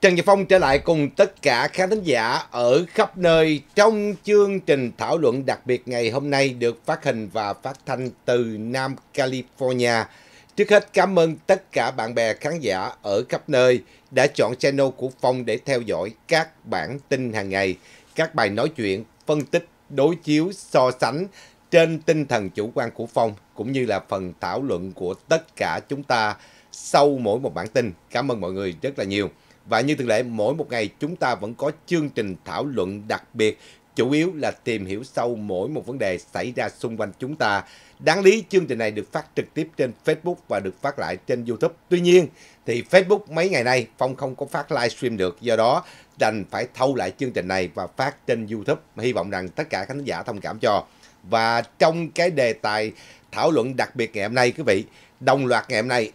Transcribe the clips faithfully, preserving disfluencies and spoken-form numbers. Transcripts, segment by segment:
Trần Nhật Phong trở lại cùng tất cả khán thính giả ở khắp nơi trong chương trình thảo luận đặc biệt ngày hôm nay được phát hình và phát thanh từ Nam California. Trước hết cảm ơn tất cả bạn bè khán giả ở khắp nơi đã chọn channel của Phong để theo dõi các bản tin hàng ngày, các bài nói chuyện, phân tích, đối chiếu, so sánh trên tinh thần chủ quan của Phong cũng như là phần thảo luận của tất cả chúng ta sau mỗi một bản tin. Cảm ơn mọi người rất là nhiều. Và như thường lệ, mỗi một ngày chúng ta vẫn có chương trình thảo luận đặc biệt, chủ yếu là tìm hiểu sâu mỗi một vấn đề xảy ra xung quanh chúng ta. Đáng lý chương trình này được phát trực tiếp trên Facebook và được phát lại trên YouTube. Tuy nhiên thì Facebook mấy ngày nay Phong không có phát livestream được, do đó đành phải thâu lại chương trình này và phát trên YouTube. Hy vọng rằng tất cả khán giả thông cảm cho. Và trong cái đề tài thảo luận đặc biệt ngày hôm nay, quý vị, đồng loạt ngày hôm nay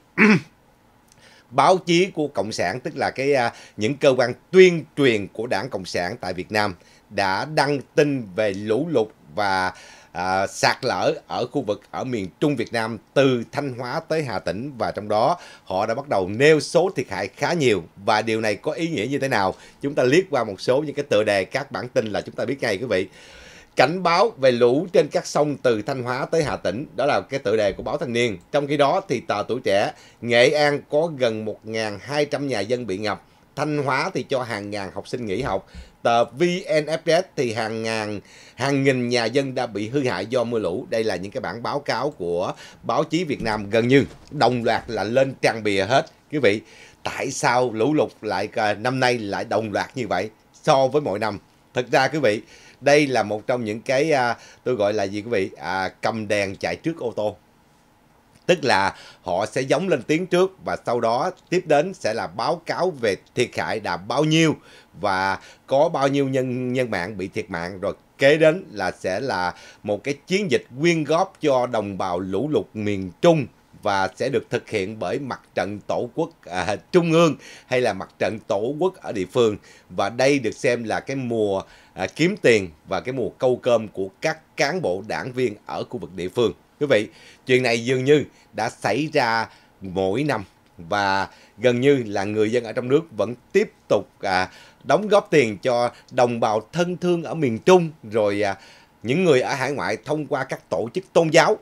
báo chí của Cộng sản, tức là cái uh, những cơ quan tuyên truyền của Đảng Cộng sản tại Việt Nam đã đăng tin về lũ lụt và uh, sạt lở ở khu vực ở miền Trung Việt Nam từ Thanh Hóa tới Hà Tĩnh, và trong đó họ đã bắt đầu nêu số thiệt hại khá nhiều. Và điều này có ý nghĩa như thế nào? Chúng ta liếc qua một số những cái tựa đề các bản tin là chúng ta biết ngay, quý vị. Cảnh báo về lũ trên các sông từ Thanh Hóa tới Hà Tĩnh, đó là cái tựa đề của báo Thanh niên. Trong khi đó thì tờ Tuổi Trẻ, Nghệ An có gần một nghìn hai trăm nhà dân bị ngập, Thanh Hóa thì cho hàng ngàn học sinh nghỉ học. Tờ vê en ép ét thì hàng ngàn hàng nghìn nhà dân đã bị hư hại do mưa lũ. Đây là những cái bản báo cáo của báo chí Việt Nam gần như đồng loạt là lên trang bìa hết. Quý vị, tại sao lũ lụt lại năm nay lại đồng loạt như vậy so với mọi năm? Thực ra quý vị, đây là một trong những cái à, tôi gọi là gì quý vị, à, cầm đèn chạy trước ô tô. Tức là họ sẽ giống lên tiếng trước và sau đó tiếp đến sẽ là báo cáo về thiệt hại đã bao nhiêu và có bao nhiêu nhân nhân mạng bị thiệt mạng, rồi kế đến là sẽ là một cái chiến dịch quyên góp cho đồng bào lũ lụt miền Trung và sẽ được thực hiện bởi mặt trận tổ quốc à, trung ương hay là mặt trận tổ quốc ở địa phương. Và đây được xem là cái mùa à, kiếm tiền và cái mùa câu cơm của các cán bộ đảng viên ở khu vực địa phương. Quý vị, chuyện này dường như đã xảy ra mỗi năm và gần như là người dân ở trong nước vẫn tiếp tục à, đóng góp tiền cho đồng bào thân thương ở miền Trung, rồi à, những người ở hải ngoại thông qua các tổ chức tôn giáo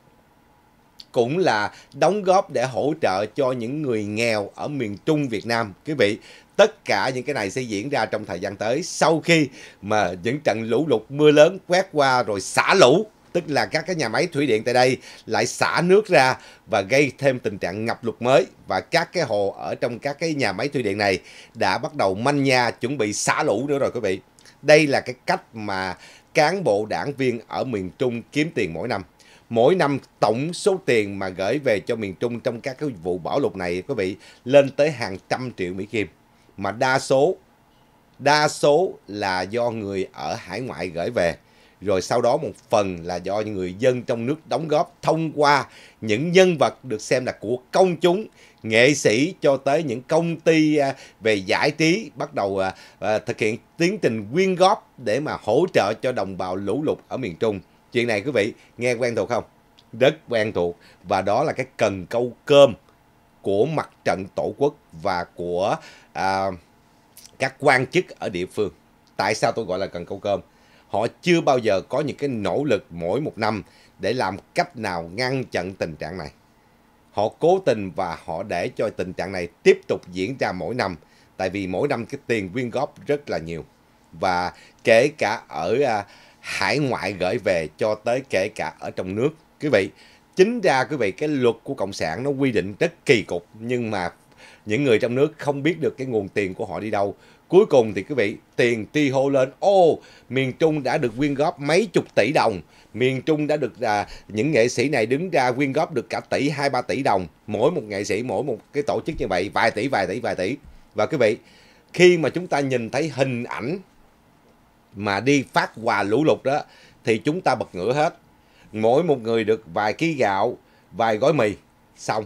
cũng là đóng góp để hỗ trợ cho những người nghèo ở miền Trung Việt Nam. Quý vị, tất cả những cái này sẽ diễn ra trong thời gian tới sau khi mà những trận lũ lụt mưa lớn quét qua rồi xả lũ, tức là các cái nhà máy thủy điện tại đây lại xả nước ra và gây thêm tình trạng ngập lụt mới, và các cái hồ ở trong các cái nhà máy thủy điện này đã bắt đầu manh nha chuẩn bị xả lũ nữa rồi quý vị. Đây là cái cách mà cán bộ đảng viên ở miền Trung kiếm tiền mỗi năm. Mỗi năm tổng số tiền mà gửi về cho miền Trung trong các cái vụ bão lụt này quý vị lên tới hàng trăm triệu Mỹ Kim, mà đa số đa số là do người ở hải ngoại gửi về, rồi sau đó một phần là do những người dân trong nước đóng góp thông qua những nhân vật được xem là của công chúng, nghệ sĩ cho tới những công ty về giải trí bắt đầu thực hiện tiến trình quyên góp để mà hỗ trợ cho đồng bào lũ lụt ở miền Trung. Chuyện này quý vị nghe quen thuộc không? Rất quen thuộc, và đó là cái cần câu cơm của mặt trận tổ quốc và của à, các quan chức ở địa phương. Tại sao tôi gọi là cần câu cơm? Họ chưa bao giờ có những cái nỗ lực mỗi một năm để làm cách nào ngăn chặn tình trạng này. Họ cố tình và họ để cho tình trạng này tiếp tục diễn ra mỗi năm. Tại vì mỗi năm cái tiền quyên góp rất là nhiều. Và kể cả ở à, hải ngoại gửi về cho tới kể cả ở trong nước. Quý vị, chính ra quý vị cái luật của Cộng sản nó quy định rất kỳ cục, nhưng mà những người trong nước không biết được cái nguồn tiền của họ đi đâu. Cuối cùng thì quý vị, tiền tri hô lên, ô, miền Trung đã được quyên góp mấy chục tỷ đồng, miền Trung đã được à, những nghệ sĩ này đứng ra quyên góp được cả tỷ, hai ba tỷ đồng, mỗi một nghệ sĩ, mỗi một cái tổ chức như vậy, vài tỷ, vài tỷ, vài tỷ. Và quý vị, khi mà chúng ta nhìn thấy hình ảnh mà đi phát quà lũ lụt đó thì chúng ta bật ngửa hết. Mỗi một người được vài ký gạo, vài gói mì, xong.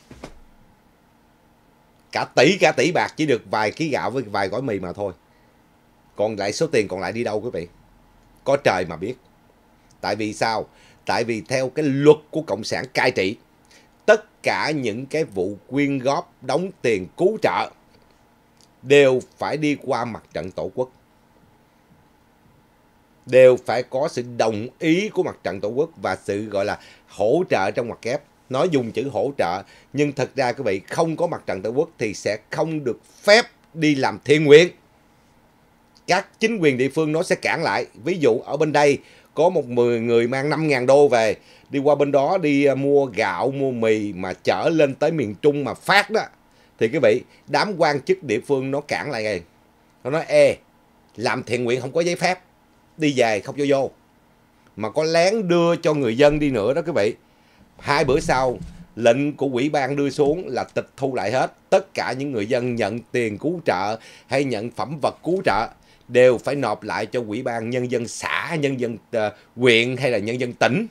Cả tỷ, cả tỷ bạc chỉ được vài ký gạo với vài gói mì mà thôi. Còn lại số tiền còn lại đi đâu quý vị? Có trời mà biết. Tại vì sao? Tại vì theo cái luật của Cộng sản cai trị, tất cả những cái vụ quyên góp, đóng tiền cứu trợ đều phải đi qua mặt trận Tổ quốc. Đều phải có sự đồng ý của mặt trận Tổ quốc và sự gọi là hỗ trợ trong ngoặc kép. Nói dùng chữ hỗ trợ, nhưng thật ra quý vị không có mặt trận Tổ quốc thì sẽ không được phép đi làm thiện nguyện. Các chính quyền địa phương nó sẽ cản lại. Ví dụ ở bên đây có một người mang năm ngàn đô về, đi qua bên đó đi mua gạo, mua mì mà chở lên tới miền Trung mà phát đó, thì quý vị, đám quan chức địa phương nó cản lại ngay. Nó nói, ê, làm thiện nguyện không có giấy phép, đi về không cho vô. Mà có lén đưa cho người dân đi nữa đó quý vị. Hai bữa sau, lệnh của ủy ban đưa xuống là tịch thu lại hết. Tất cả những người dân nhận tiền cứu trợ hay nhận phẩm vật cứu trợ đều phải nộp lại cho ủy ban nhân dân xã, nhân dân uh, huyện hay là nhân dân tỉnh.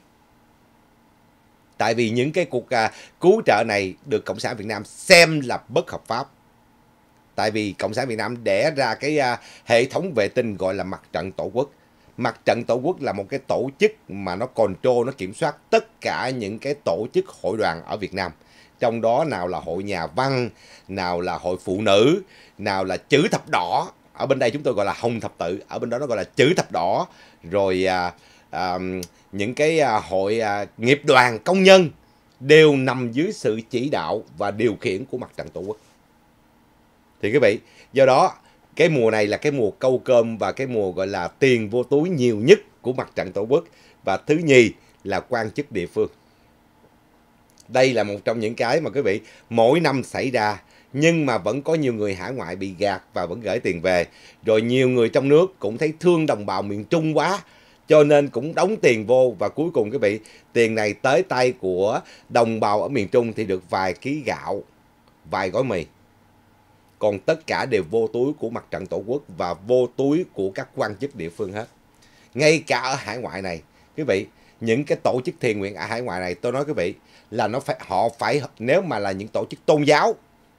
Tại vì những cái cuộc uh, cứu trợ này được Cộng sản Việt Nam xem là bất hợp pháp. Tại vì Cộng sản Việt Nam đẻ ra cái uh, hệ thống vệ tinh gọi là Mặt trận Tổ quốc. Mặt trận Tổ quốc là một cái tổ chức mà nó control, nó kiểm soát tất cả những cái tổ chức hội đoàn ở Việt Nam. Trong đó nào là hội nhà văn, nào là hội phụ nữ, nào là chữ thập đỏ. Ở bên đây chúng tôi gọi là Hồng Thập Tự, ở bên đó nó gọi là chữ thập đỏ. Rồi à, à, những cái à, hội à, nghiệp đoàn công nhân đều nằm dưới sự chỉ đạo và điều khiển của Mặt trận Tổ quốc. Thì quý vị, do đó cái mùa này là cái mùa câu cơm và cái mùa gọi là tiền vô túi nhiều nhất của Mặt trận Tổ quốc. Và thứ nhì là quan chức địa phương. Đây là một trong những cái mà quý vị mỗi năm xảy ra, nhưng mà vẫn có nhiều người hải ngoại bị gạt và vẫn gửi tiền về. Rồi nhiều người trong nước cũng thấy thương đồng bào miền Trung quá, cho nên cũng đóng tiền vô. Và cuối cùng quý vị, tiền này tới tay của đồng bào ở miền Trung thì được vài ký gạo, vài gói mì. Còn tất cả đều vô túi của Mặt trận Tổ quốc và vô túi của các quan chức địa phương hết. Ngay cả ở hải ngoại này, quý vị, những cái tổ chức thiện nguyện ở hải ngoại này, tôi nói quý vị, là nó phải họ phải, nếu mà là những tổ chức tôn giáo,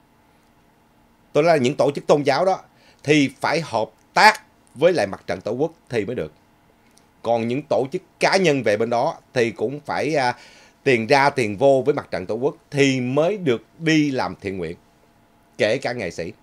tôi nói là những tổ chức tôn giáo đó, thì phải hợp tác với lại Mặt trận Tổ quốc thì mới được. Còn những tổ chức cá nhân về bên đó thì cũng phải uh, tiền ra tiền vô với Mặt trận Tổ quốc thì mới được đi làm thiện nguyện, kể cả nghệ sĩ.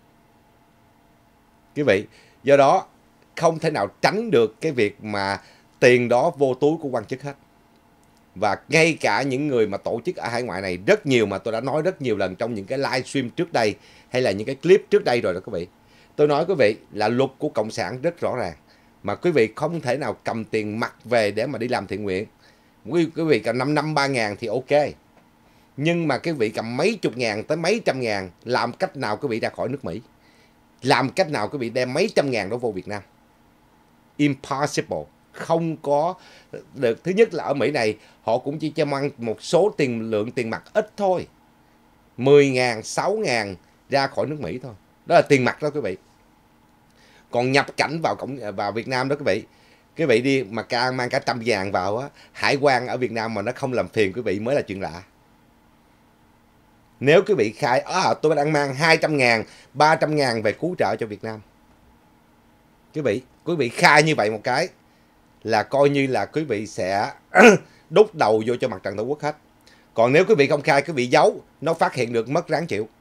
Quý vị, do đó không thể nào tránh được cái việc mà tiền đó vô túi của quan chức hết. Và ngay cả những người mà tổ chức ở hải ngoại này rất nhiều, mà tôi đã nói rất nhiều lần trong những cái livestream trước đây hay là những cái clip trước đây rồi đó quý vị. Tôi nói quý vị là luật của Cộng sản rất rõ ràng, mà quý vị không thể nào cầm tiền mặt về để mà đi làm thiện nguyện. Quý, quý vị cầm năm năm ba ngàn thì ok, nhưng mà quý vị cầm mấy chục ngàn tới mấy trăm ngàn, làm cách nào quý vị ra khỏi nước Mỹ? Làm cách nào quý vị đem mấy trăm ngàn đó vô Việt Nam? Impossible. Không có được. Thứ nhất là ở Mỹ này họ cũng chỉ cho mang một số tiền lượng tiền mặt ít thôi, mười ngàn, sáu ngàn ra khỏi nước Mỹ thôi. Đó là tiền mặt đó quý vị. Còn nhập cảnh vào cổng vào Việt Nam đó quý vị, quý vị đi mà ca mang cả trăm ngàn vào á, hải quan ở Việt Nam mà nó không làm phiền quý vị mới là chuyện lạ. Nếu quý vị khai à, tôi đang mang hai trăm ngàn, ba trăm ngàn về cứu trợ cho Việt Nam, quý vị quý vị khai như vậy một cái là coi như là quý vị sẽ đút đầu vô cho Mặt trận Tổ quốc hết. Còn nếu quý vị không khai, quý vị giấu, nó phát hiện được mất ráng chịu.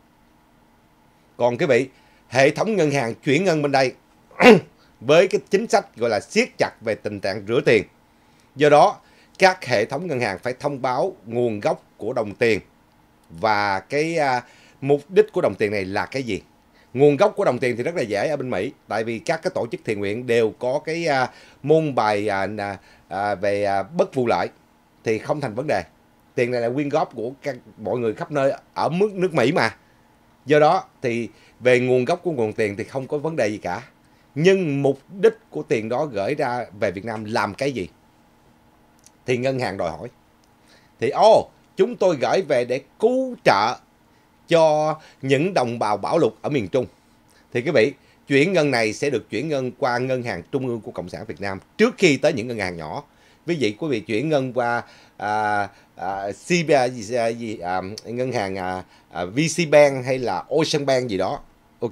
Còn quý vị, hệ thống ngân hàng chuyển ngân bên đây với cái chính sách gọi là siết chặt về tình trạng rửa tiền. Do đó, các hệ thống ngân hàng phải thông báo nguồn gốc của đồng tiền và cái uh, mục đích của đồng tiền này là cái gì. Nguồn gốc của đồng tiền thì rất là dễ ở bên Mỹ, tại vì các cái tổ chức thiện nguyện đều có cái uh, môn bài uh, uh, về uh, bất vụ lợi thì không thành vấn đề. Tiền này là quyên góp của các, mọi người khắp nơi ở mức nước Mỹ mà. Do đó thì về nguồn gốc của nguồn tiền thì không có vấn đề gì cả. Nhưng mục đích của tiền đó gửi ra về Việt Nam làm cái gì? Thì ngân hàng đòi hỏi. Thì ô, oh, chúng tôi gửi về để cứu trợ cho những đồng bào bão lụt ở miền Trung. Thì quý vị, chuyển ngân này sẽ được chuyển ngân qua ngân hàng trung ương của Cộng sản Việt Nam trước khi tới những ngân hàng nhỏ. Ví dụ quý vị chuyển ngân qua à, à, C B, à, gì, à, ngân hàng à, à, vê xê Bank hay là Ocean Bank gì đó. Ok.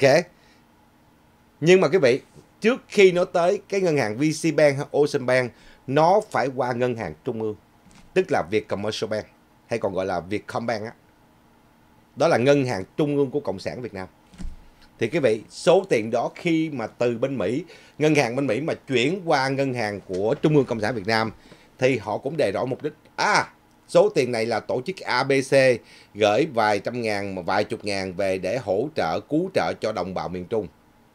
Nhưng mà quý vị, trước khi nó tới cái ngân hàng vê xê Bank hay Ocean Bank, nó phải qua ngân hàng trung ương, tức là Vietcommercial Bank hay còn gọi là Vietcombank á. Đó là ngân hàng trung ương của Cộng sản Việt Nam. Thì quý vị, số tiền đó khi mà từ bên Mỹ, ngân hàng bên Mỹ mà chuyển qua ngân hàng của Trung ương Cộng sản Việt Nam thì họ cũng đề rõ mục đích. À, số tiền này là tổ chức a bê xê gửi vài trăm ngàn mà vài chục ngàn về để hỗ trợ, cứu trợ cho đồng bào miền Trung.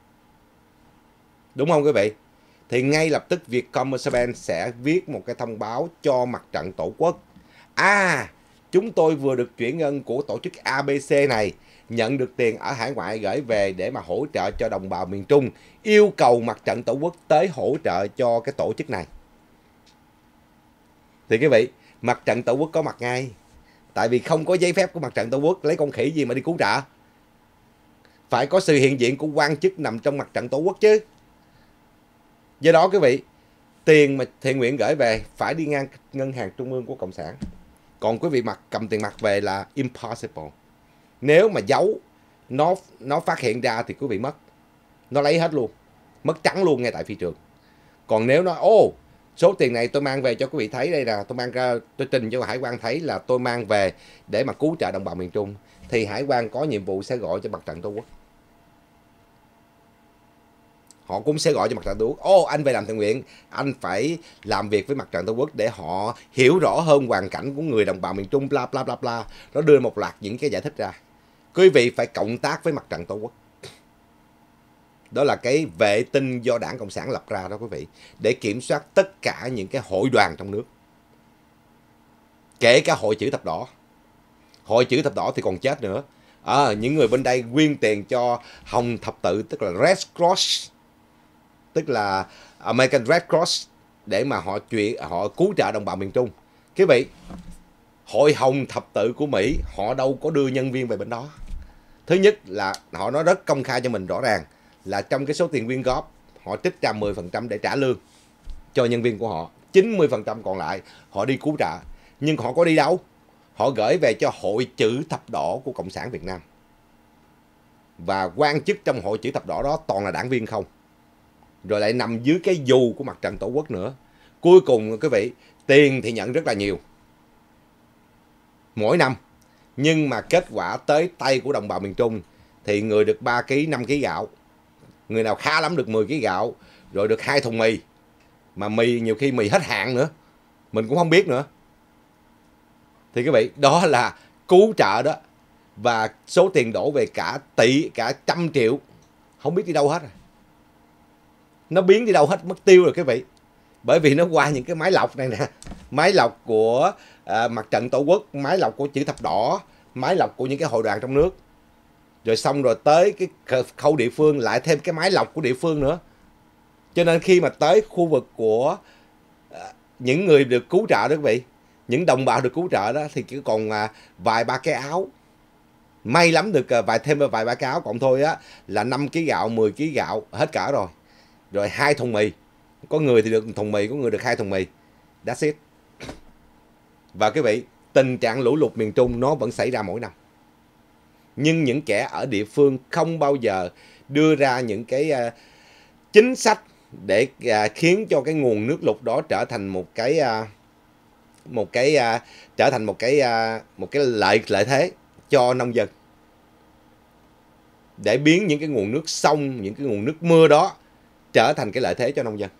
Đúng không quý vị? Thì ngay lập tức Vietcommerce sẽ viết một cái thông báo cho mặt trận Tổ quốc. À, chúng tôi vừa được chuyển ngân của tổ chức a bê xê này, nhận được tiền ở hải ngoại gửi về để mà hỗ trợ cho đồng bào miền Trung, yêu cầu mặt trận Tổ quốc tới hỗ trợ cho cái tổ chức này. Thì quý vị, mặt trận Tổ quốc có mặt ngay. Tại vì không có giấy phép của mặt trận Tổ quốc, lấy con khỉ gì mà đi cứu trợ? Phải có sự hiện diện của quan chức nằm trong mặt trận Tổ quốc chứ. Do đó quý vị, tiền mà thiện nguyện gửi về phải đi ngang ngân hàng trung ương của Cộng sản. Còn quý vị mặt cầm tiền mặt về là impossible. Nếu mà giấu, nó nó phát hiện ra thì quý vị mất. Nó lấy hết luôn. Mất trắng luôn ngay tại phi trường. Còn nếu nó, ô, số tiền này tôi mang về cho quý vị thấy đây nè, tôi mang ra, tôi trình cho hải quan thấy là tôi mang về để mà cứu trợ đồng bào miền Trung, thì hải quan có nhiệm vụ sẽ gọi cho mặt trận Tổ quốc. Họ cũng sẽ gọi cho mặt trận Tổ quốc. Ô, anh về làm thiện nguyện, anh phải làm việc với mặt trận Tổ quốc để họ hiểu rõ hơn hoàn cảnh của người đồng bào miền Trung, bla bla bla bla. Nó đưa một loạt những cái giải thích ra. Quý vị phải cộng tác với mặt trận Tổ quốc. Đó là cái vệ tinh do Đảng Cộng sản lập ra đó quý vị, để kiểm soát tất cả những cái hội đoàn trong nước. Kể cả hội chữ thập đỏ. Hội chữ thập đỏ thì còn chết nữa. À, những người bên đây quyên tiền cho Hồng Thập Tự, tức là Red Cross, tức là American Red Cross, để mà họ chuyện họ cứu trợ đồng bào miền Trung. Quý vị, Hội Hồng Thập Tự của Mỹ họ đâu có đưa nhân viên về bên đó. Thứ nhất là họ nói rất công khai cho mình rõ ràng là trong cái số tiền quyên góp, họ trích ra mười phần trăm để trả lương cho nhân viên của họ, chín mươi phần trăm còn lại họ đi cứu trợ. Nhưng họ có đi đâu? Họ gửi về cho Hội Chữ Thập Đỏ của Cộng sản Việt Nam. Và quan chức trong Hội Chữ Thập Đỏ đó toàn là đảng viên không. Rồi lại nằm dưới cái dù của mặt trận Tổ quốc nữa. Cuối cùng quý vị, tiền thì nhận rất là nhiều mỗi năm, nhưng mà kết quả tới tay của đồng bào miền Trung thì người được ba ký, năm ký gạo, người nào khá lắm được mười ký gạo, rồi được hai thùng mì, mà mì nhiều khi mì hết hạn nữa, mình cũng không biết nữa. Thì quý vị, đó là cứu trợ đó. Và số tiền đổ về cả tỷ, cả trăm triệu, không biết đi đâu hết rồi. Nó biến đi đâu hết, mất tiêu rồi quý vị. Bởi vì nó qua những cái máy lọc này nè. Máy lọc của à, mặt trận Tổ quốc, máy lọc của Chữ Thập Đỏ, máy lọc của những cái hội đoàn trong nước. Rồi xong rồi tới cái khâu địa phương lại thêm cái máy lọc của địa phương nữa. Cho nên khi mà tới khu vực của à, những người được cứu trợ đó quý vị, những đồng bào được cứu trợ đó, thì chỉ còn à, vài ba cái áo. May lắm được à, vài thêm vài ba cái áo, còn thôi á là năm ký gạo, mười ký gạo, hết cả rồi. Rồi hai thùng mì. Có người thì được thùng mì, có người được hai thùng mì. That's it. Và quý vị, tình trạng lũ lụt miền Trung nó vẫn xảy ra mỗi năm. Nhưng những kẻ ở địa phương không bao giờ đưa ra những cái uh, chính sách để uh, khiến cho cái nguồn nước lụt đó trở thành một cái uh, một cái uh, trở thành một cái uh, một cái lợi lợi thế cho nông dân, để biến những cái nguồn nước sông, những cái nguồn nước mưa đó trở thành cái lợi thế cho nông dân.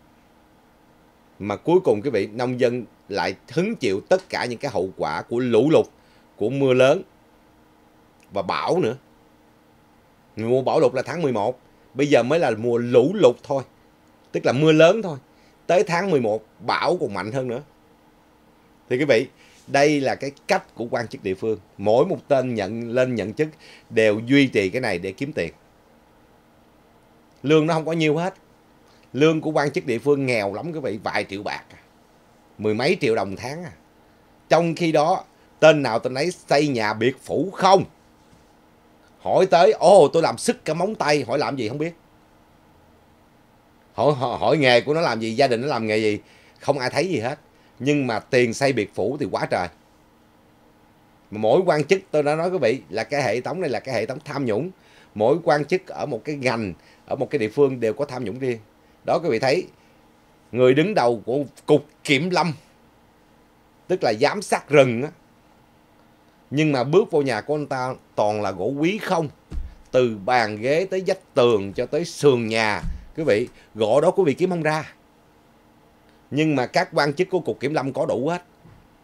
Mà cuối cùng quý vị, nông dân lại hứng chịu tất cả những cái hậu quả của lũ lụt, của mưa lớn và bão nữa. Mùa bão lụt là tháng mười một, bây giờ mới là mùa lũ lụt thôi, tức là mưa lớn thôi. Tới tháng mười một bão còn mạnh hơn nữa. Thì quý vị, đây là cái cách của quan chức địa phương. Mỗi một tên nhận lên nhận chức đều duy trì cái này để kiếm tiền. Lương nó không có nhiều hết. Lương của quan chức địa phương nghèo lắm quý vị, vài triệu bạc, mười mấy triệu đồng tháng à. Trong khi đó, tên nào tên ấy xây nhà biệt phủ không. Hỏi tới, ồ tôi làm sức cả móng tay, hỏi làm gì không biết. Hỏi, hỏi, hỏi nghề của nó làm gì, gia đình nó làm nghề gì, không ai thấy gì hết. Nhưng mà tiền xây biệt phủ thì quá trời. Mà mỗi quan chức, tôi đã nói quý vị, là cái hệ thống này là cái hệ thống tham nhũng. Mỗi quan chức ở một cái ngành, ở một cái địa phương đều có tham nhũng riêng. Đó quý vị thấy, người đứng đầu của Cục Kiểm Lâm, tức là giám sát rừng á, nhưng mà bước vô nhà của anh ta toàn là gỗ quý không. từ bàn ghế tới vách tường cho tới sườn nhà. Quý vị, gỗ đó quý vị kiếm không ra. Nhưng mà các quan chức của Cục Kiểm lâm có đủ hết.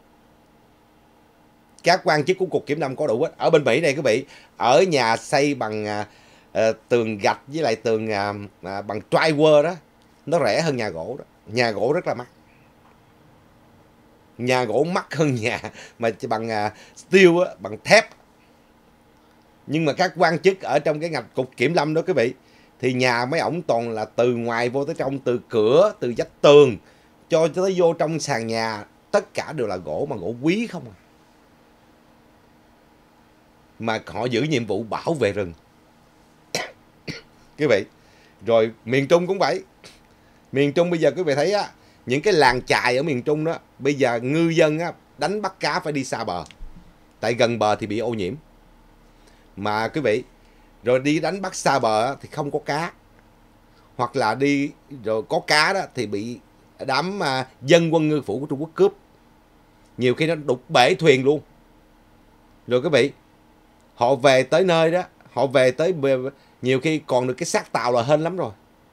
Các quan chức của Cục Kiểm lâm có đủ hết. Ở bên Mỹ này quý vị, ở nhà xây bằng à, à, tường gạch với lại tường à, à, bằng drywall đó, nó rẻ hơn nhà gỗ đó. Nhà gỗ rất là mắc. Nhà gỗ mắc hơn nhà mà bằng à, steel á, bằng thép. Nhưng mà các quan chức ở trong cái ngành Cục Kiểm lâm đó quý vị, thì nhà mấy ổng toàn là từ ngoài vô tới trong, từ cửa, từ vách tường cho tới vô trong sàn nhà, tất cả đều là gỗ, mà gỗ quý không à. Mà họ giữ nhiệm vụ bảo vệ rừng. Quý vị, rồi miền Trung cũng vậy. Miền Trung bây giờ quý vị thấy á, những cái làng chài ở miền Trung đó, bây giờ ngư dân á, đánh bắt cá phải đi xa bờ. Tại gần bờ thì bị ô nhiễm. Mà quý vị, rồi đi đánh bắt xa bờ á, thì không có cá. Hoặc là đi rồi có cá đó thì bị đám à, dân quân ngư phủ của Trung Quốc cướp. Nhiều khi nó đục bể thuyền luôn. Rồi quý vị, họ về tới nơi đó, họ về tới nhiều khi còn được cái xác tàu là hên lắm rồi.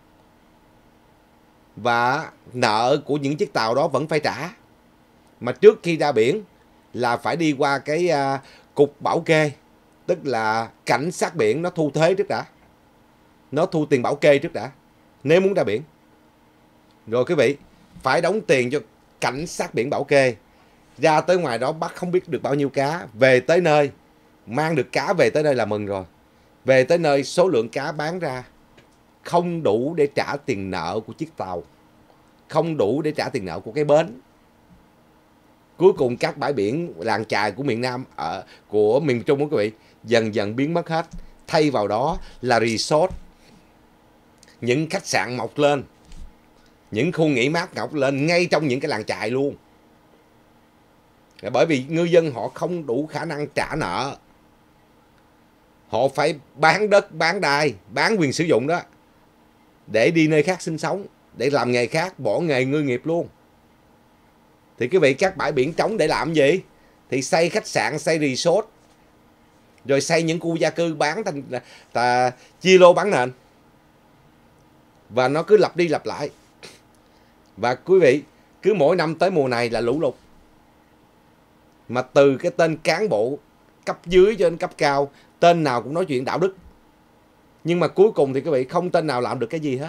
Và nợ của những chiếc tàu đó vẫn phải trả. Mà trước khi ra biển là phải đi qua cái uh, cục bảo kê, tức là cảnh sát biển nó thu thuế trước đã. Nó thu tiền bảo kê trước đã, nếu muốn ra biển. Rồi quý vị, phải đóng tiền cho cảnh sát biển bảo kê. Ra tới ngoài đó bắt không biết được bao nhiêu cá. Về tới nơi, mang được cá về tới nơi là mừng rồi. Về tới nơi số lượng cá bán ra không đủ để trả tiền nợ của chiếc tàu, không đủ để trả tiền nợ của cái bến. Cuối cùng các bãi biển làng chài của miền Nam, ở của miền Trung đó quý vị, dần dần biến mất hết. Thay vào đó là resort, những khách sạn mọc lên, những khu nghỉ mát mọc lên ngay trong những cái làng chài luôn. Bởi vì ngư dân họ không đủ khả năng trả nợ, họ phải bán đất, bán đai, bán quyền sử dụng đó để đi nơi khác sinh sống, để làm nghề khác, bỏ nghề ngư nghiệp luôn. Thì quý vị, các bãi biển trống để làm gì? Thì xây khách sạn, xây resort, rồi xây những khu gia cư bán thành ta, chia lô bán nền. Và nó cứ lặp đi lặp lại. Và quý vị, cứ mỗi năm tới mùa này là lũ lụt. Mà từ cái tên cán bộ cấp dưới cho đến cấp cao, tên nào cũng nói chuyện đạo đức. Nhưng mà cuối cùng thì quý vị, không tên nào làm được cái gì hết.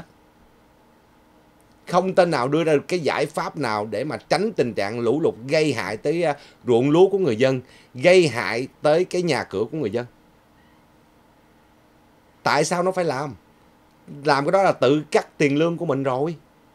Không tên nào đưa ra được cái giải pháp nào để mà tránh tình trạng lũ lụt gây hại tới ruộng lúa của người dân, gây hại tới cái nhà cửa của người dân. Tại sao nó phải làm? Làm cái đó là tự cắt tiền lương của mình rồi.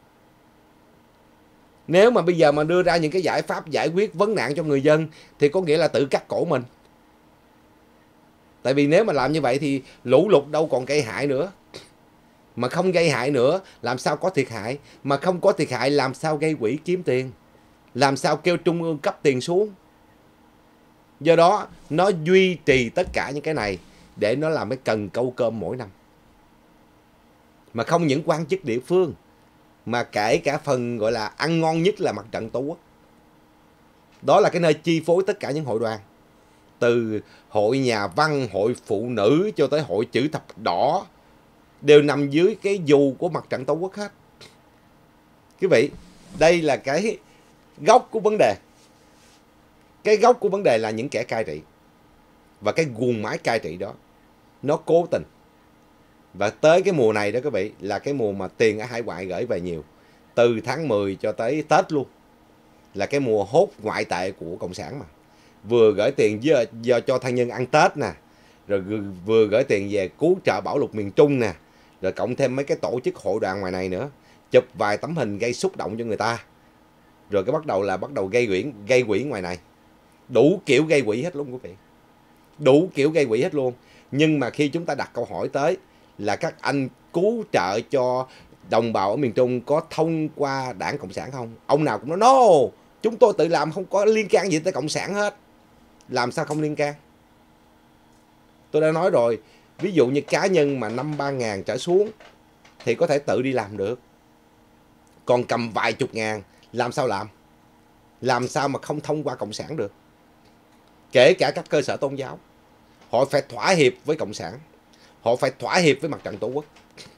Nếu mà bây giờ mà đưa ra những cái giải pháp giải quyết vấn nạn cho người dân thì có nghĩa là tự cắt cổ mình. Tại vì nếu mà làm như vậy thì lũ lụt đâu còn gây hại nữa. Mà không gây hại nữa, làm sao có thiệt hại? Mà không có thiệt hại, làm sao gây quỹ kiếm tiền? Làm sao kêu trung ương cấp tiền xuống? Do đó, nó duy trì tất cả những cái này để nó làm cái cần câu cơm mỗi năm. Mà không những quan chức địa phương, mà kể cả phần gọi là ăn ngon nhất là mặt trận Tổ quốc. Đó là cái nơi chi phối tất cả những hội đoàn. Từ hội nhà văn, hội phụ nữ cho tới hội chữ thập đỏ, đều nằm dưới cái dù của mặt trận Tổ quốc hết. Quý vị, đây là cái gốc của vấn đề. Cái gốc của vấn đề là những kẻ cai trị. Và cái guồng máy cai trị đó, nó cố tình. Và tới cái mùa này đó quý vị, là cái mùa mà tiền ở hải ngoại gửi về nhiều. Từ tháng mười cho tới Tết luôn, là cái mùa hốt ngoại tệ của Cộng sản mà. Vừa gửi tiền do, do cho thân nhân ăn Tết nè, rồi vừa gửi tiền về cứu trợ bão lụt miền Trung nè, rồi cộng thêm mấy cái tổ chức hội đoàn ngoài này nữa, chụp vài tấm hình gây xúc động cho người ta, rồi cái bắt đầu là bắt đầu gây quỹ, gây quỹ ngoài này. Đủ kiểu gây quỹ hết luôn quý vị. Đủ kiểu gây quỹ hết luôn. Nhưng mà khi chúng ta đặt câu hỏi tới là các anh cứu trợ cho đồng bào ở miền Trung có thông qua đảng Cộng sản không? Ông nào cũng nói no, chúng tôi tự làm, không có liên can gì tới Cộng sản hết. Làm sao không liên can? Tôi đã nói rồi, ví dụ như cá nhân mà năm ba ngàn trở xuống thì có thể tự đi làm được. Còn cầm vài chục ngàn làm sao làm? Làm sao mà không thông qua Cộng sản được? Kể cả các cơ sở tôn giáo, họ phải thỏa hiệp với Cộng sản. họ phải thỏa hiệp với mặt trận Tổ quốc.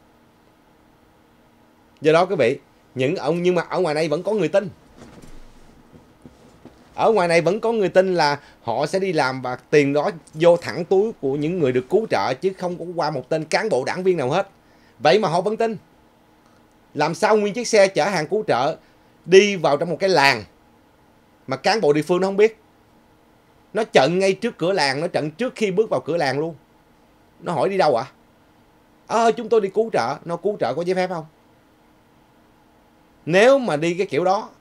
Do đó quý vị, những ông nhưng mà ở ngoài này vẫn có người tin. Ở ngoài này vẫn có người tin là họ sẽ đi làm và tiền đó vô thẳng túi của những người được cứu trợ, chứ không có qua một tên cán bộ đảng viên nào hết. Vậy mà họ vẫn tin. Làm sao nguyên chiếc xe chở hàng cứu trợ đi vào trong một cái làng mà cán bộ địa phương nó không biết? Nó chặn ngay trước cửa làng, nó chặn trước khi bước vào cửa làng luôn. Nó hỏi đi đâu ạ? Ờ, à, chúng tôi đi cứu trợ. Nó cứu trợ có giấy phép không? Nếu mà đi cái kiểu đó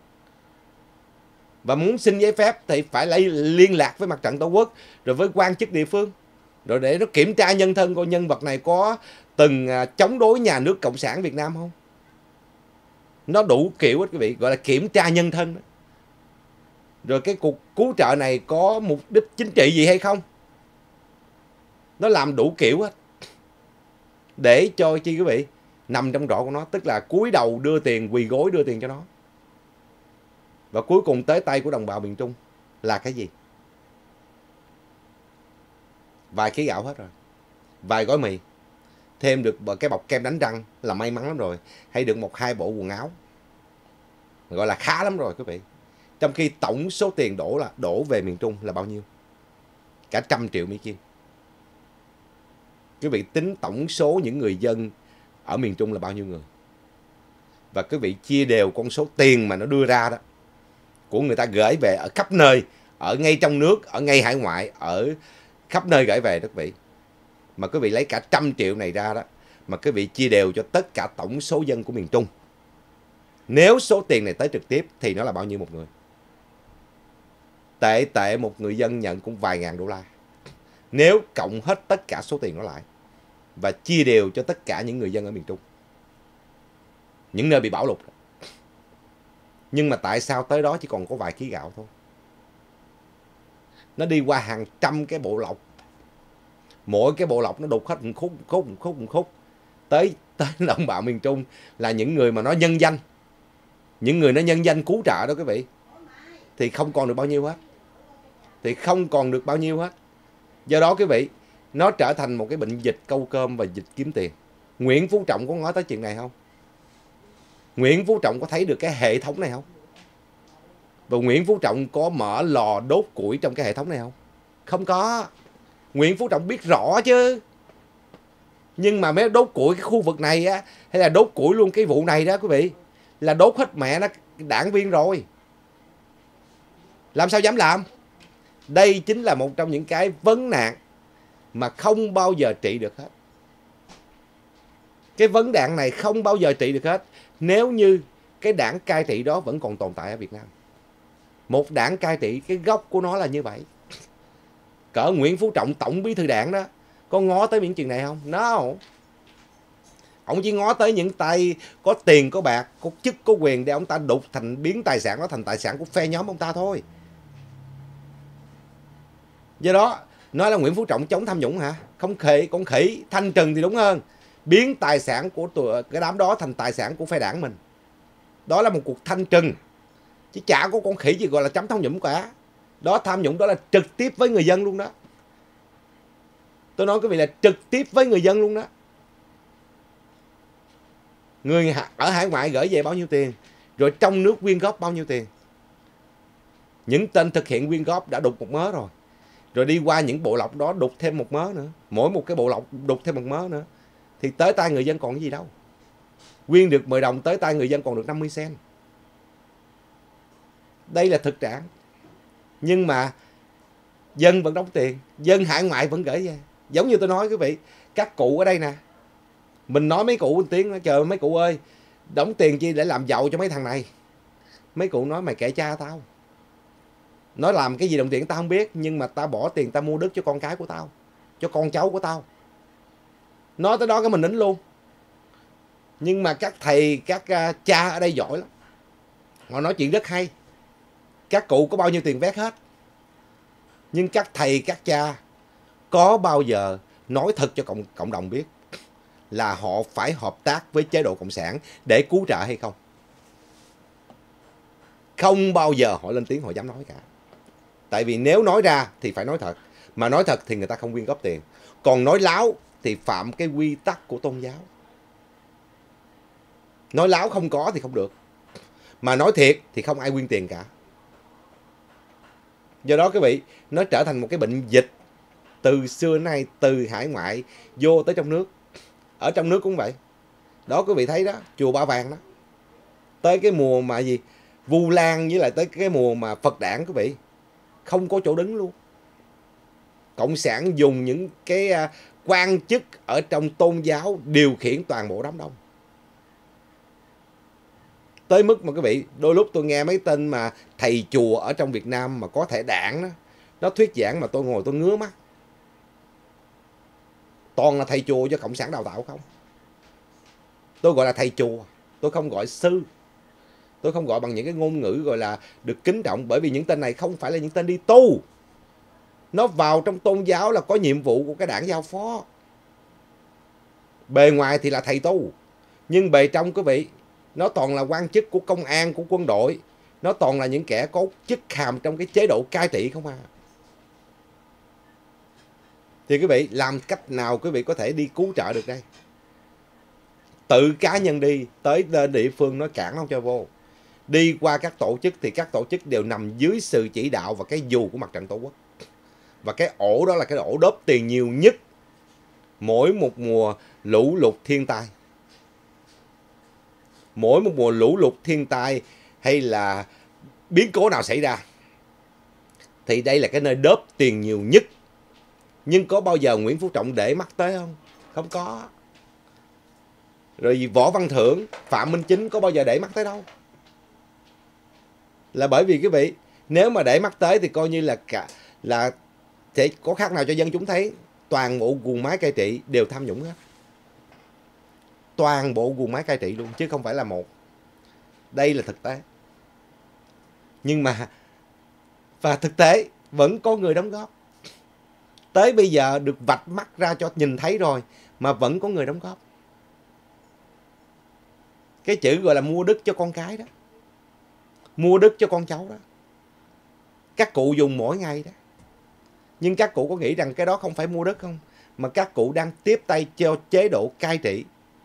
và muốn xin giấy phép thì phải lấy liên lạc với mặt trận Tổ quốc, rồi với quan chức địa phương, rồi để nó kiểm tra nhân thân coi nhân vật này có từng chống đối nhà nước Cộng sản Việt Nam không. Nó đủ kiểu hết quý vị, gọi là kiểm tra nhân thân. Rồi cái cuộc cứu trợ này có mục đích chính trị gì hay không. Nó làm đủ kiểu hết để cho chi quý vị nằm trong rọ của nó, tức là cúi đầu đưa tiền, quỳ gối đưa tiền cho nó. Và cuối cùng tới tay của đồng bào miền Trung là cái gì? Vài ký gạo hết rồi, vài gói mì, thêm được cái bọc kem đánh răng là may mắn lắm rồi, hay được một hai bộ quần áo, gọi là khá lắm rồi quý vị. Trong khi tổng số tiền đổ là đổ về miền Trung là bao nhiêu? Cả trăm triệu Mỹ Kim. Quý vị tính tổng số những người dân ở miền Trung là bao nhiêu người, và quý vị chia đều con số tiền mà nó đưa ra đó, của người ta gửi về ở khắp nơi, ở ngay trong nước, ở ngay hải ngoại, ở khắp nơi gửi về đó quý vị. Mà quý vị lấy cả trăm triệu này ra đó, mà quý vị chia đều cho tất cả tổng số dân của miền Trung. Nếu số tiền này tới trực tiếp thì nó là bao nhiêu một người? Tệ tệ một người dân nhận cũng vài ngàn đô la. Nếu cộng hết tất cả số tiền đó lại và chia đều cho tất cả những người dân ở miền Trung, những nơi bị bão lụt. Nhưng mà tại sao tới đó chỉ còn có vài ký gạo thôi? Nó đi qua hàng trăm cái bộ lọc. Mỗi cái bộ lọc nó đục hết một khúc, một khúc, một khúc, một khúc. Tới, tới đồng bào miền Trung là những người mà nó nhân danh. Những người nó nhân danh cứu trợ đó quý vị. Thì không còn được bao nhiêu hết. Thì không còn được bao nhiêu hết. Do đó quý vị, nó trở thành một cái bệnh dịch câu cơm và dịch kiếm tiền. Nguyễn Phú Trọng có nói tới chuyện này không? Nguyễn Phú Trọng có thấy được cái hệ thống này không? Và Nguyễn Phú Trọng có mở lò đốt củi trong cái hệ thống này không? Không có. Nguyễn Phú Trọng biết rõ chứ. Nhưng mà mấy đốt củi cái khu vực này á, hay là đốt củi luôn cái vụ này đó quý vị, là đốt hết mẹ nó đảng viên rồi. Làm sao dám làm? Đây chính là một trong những cái vấn nạn mà không bao giờ trị được hết. Cái vấn nạn này không bao giờ trị được hết nếu như cái đảng cai trị đó vẫn còn tồn tại ở Việt Nam. Một đảng cai trị, cái gốc của nó là như vậy. Cỡ Nguyễn Phú Trọng tổng bí thư đảng đó, có ngó tới những chuyện này không? No. Ông chỉ ngó tới những tay có tiền, có bạc, có chức, có quyền để ông ta đục thành, biến tài sản đó thành tài sản của phe nhóm ông ta thôi. Do đó, nói là Nguyễn Phú Trọng chống tham nhũng hả? Không khỉ, con khỉ, thanh trừng thì đúng hơn. Biến tài sản của tụi, cái đám đó thành tài sản của phe đảng mình. Đó là một cuộc thanh trừng. Chứ chả có con khỉ gì gọi là chống tham nhũng cả. Đó, tham nhũng đó là trực tiếp với người dân luôn đó. Tôi nói quý vị là trực tiếp với người dân luôn đó. Người ở hải ngoại gửi về bao nhiêu tiền, rồi trong nước quyên góp bao nhiêu tiền. Những tên thực hiện quyên góp đã đục một mớ rồi. Rồi đi qua những bộ lọc đó đục thêm một mớ nữa. Mỗi một cái bộ lọc đục thêm một mớ nữa. Thì tới tay người dân còn cái gì đâu. Quyên được mười đồng, tới tay người dân còn được năm mươi sen. Đây là thực trạng. Nhưng mà dân vẫn đóng tiền, dân hải ngoại vẫn gửi về. Giống như tôi nói quý vị, các cụ ở đây nè, mình nói mấy cụ một tiếng, nói trời mấy cụ ơi, đóng tiền chi để làm giàu cho mấy thằng này. Mấy cụ nói mày kệ cha tao. Nói làm cái gì đồng tiền tao không biết, nhưng mà tao bỏ tiền tao mua đất cho con cái của tao, cho con cháu của tao. Nói tới đó cái mình nín luôn. Nhưng mà các thầy, các uh, cha ở đây giỏi lắm. Họ nói chuyện rất hay. Các cụ có bao nhiêu tiền vét hết. Nhưng các thầy, các cha có bao giờ nói thật cho cộng, cộng đồng biết là họ phải hợp tác với chế độ Cộng sản để cứu trợ hay không? Không bao giờ họ lên tiếng họ dám nói cả. Tại vì nếu nói ra thì phải nói thật. Mà nói thật thì người ta không quyên góp tiền. Còn nói láo thì phạm cái quy tắc của tôn giáo. Nói láo không có thì không được, mà nói thiệt thì không ai quyên tiền cả. Do đó quý vị, nó trở thành một cái bệnh dịch từ xưa đến nay, từ hải ngoại vô tới trong nước. Ở trong nước cũng vậy. Đó quý vị thấy đó, chùa Ba Vàng đó. Tới cái mùa mà gì, Vu Lan với lại tới cái mùa mà Phật đản quý vị, không có chỗ đứng luôn. Cộng sản dùng những cái quan chức ở trong tôn giáo điều khiển toàn bộ đám đông. Tới mức mà quý vị, đôi lúc tôi nghe mấy tên mà thầy chùa ở trong Việt Nam mà có thể đảng đó, nó thuyết giảng mà tôi ngồi tôi ngứa mắt. Toàn là thầy chùa do Cộng sản đào tạo không. Tôi gọi là thầy chùa, tôi không gọi sư. Tôi không gọi bằng những cái ngôn ngữ gọi là được kính trọng, bởi vì những tên này không phải là những tên đi tu. Nó vào trong tôn giáo là có nhiệm vụ của cái đảng giao phó. Bề ngoài thì là thầy tu, nhưng bề trong quý vị, nó toàn là quan chức của công an, của quân đội. Nó toàn là những kẻ có chức hàm trong cái chế độ cai trị không à. Thì quý vị, làm cách nào quý vị có thể đi cứu trợ được đây? Tự cá nhân đi, tới địa phương nó cản không cho vô. Đi qua các tổ chức thì các tổ chức đều nằm dưới sự chỉ đạo và cái dù của Mặt trận Tổ quốc. Và cái ổ đó là cái ổ đốp tiền nhiều nhất mỗi một mùa lũ lụt thiên tai. Mỗi một mùa lũ lụt thiên tai hay là biến cố nào xảy ra thì đây là cái nơi đớp tiền nhiều nhất. Nhưng có bao giờ Nguyễn Phú Trọng để mắt tới không? Không có. Rồi Võ Văn Thưởng, Phạm Minh Chính có bao giờ để mắt tới đâu? Là bởi vì quý vị, nếu mà để mắt tới thì coi như là cả là sẽ có khác nào cho dân chúng thấy toàn bộ guồng máy cai trị đều tham nhũng hết. Toàn bộ guồng máy cai trị luôn, chứ không phải là một. Đây là thực tế. Nhưng mà và thực tế vẫn có người đóng góp. Tới bây giờ được vạch mắt ra cho nhìn thấy rồi mà vẫn có người đóng góp. Cái chữ gọi là mua đất cho con cái đó, mua đất cho con cháu đó, các cụ dùng mỗi ngày đó. Nhưng các cụ có nghĩ rằng cái đó không phải mua đất không? Mà các cụ đang tiếp tay cho chế độ cai trị.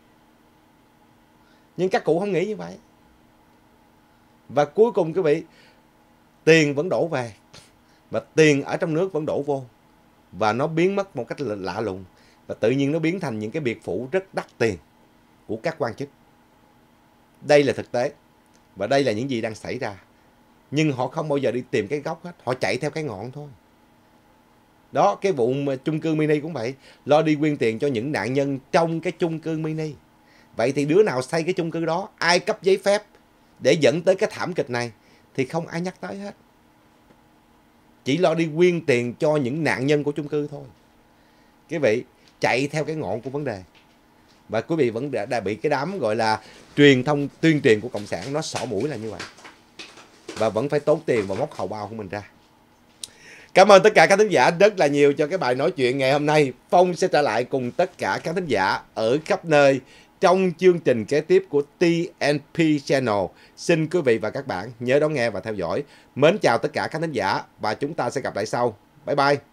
Nhưng các cụ không nghĩ như vậy. Và cuối cùng quý vị, tiền vẫn đổ về. Và tiền ở trong nước vẫn đổ vô. Và nó biến mất một cách lạ lùng. Và tự nhiên nó biến thành những cái biệt phủ rất đắt tiền của các quan chức. Đây là thực tế. Và đây là những gì đang xảy ra. Nhưng họ không bao giờ đi tìm cái gốc hết. Họ chạy theo cái ngọn thôi. Đó, cái vụ chung cư mini cũng vậy. Lo đi quyên tiền cho những nạn nhân trong cái chung cư mini. Vậy thì đứa nào xây cái chung cư đó, ai cấp giấy phép để dẫn tới cái thảm kịch này thì không ai nhắc tới hết. Chỉ lo đi quyên tiền cho những nạn nhân của chung cư thôi. Quý vị, chạy theo cái ngọn của vấn đề. Và quý vị vẫn đã, đã bị cái đám gọi là truyền thông tuyên truyền của Cộng sản nó xỏ mũi là như vậy. Và vẫn phải tốn tiền và móc hầu bao của mình ra. Cảm ơn tất cả các thính giả rất là nhiều cho cái bài nói chuyện ngày hôm nay. Phong sẽ trở lại cùng tất cả các thính giả ở khắp nơi trong chương trình kế tiếp của tê en pê Channel. Xin quý vị và các bạn nhớ đón nghe và theo dõi. Mến chào tất cả các thính giả và chúng ta sẽ gặp lại sau. Bye bye.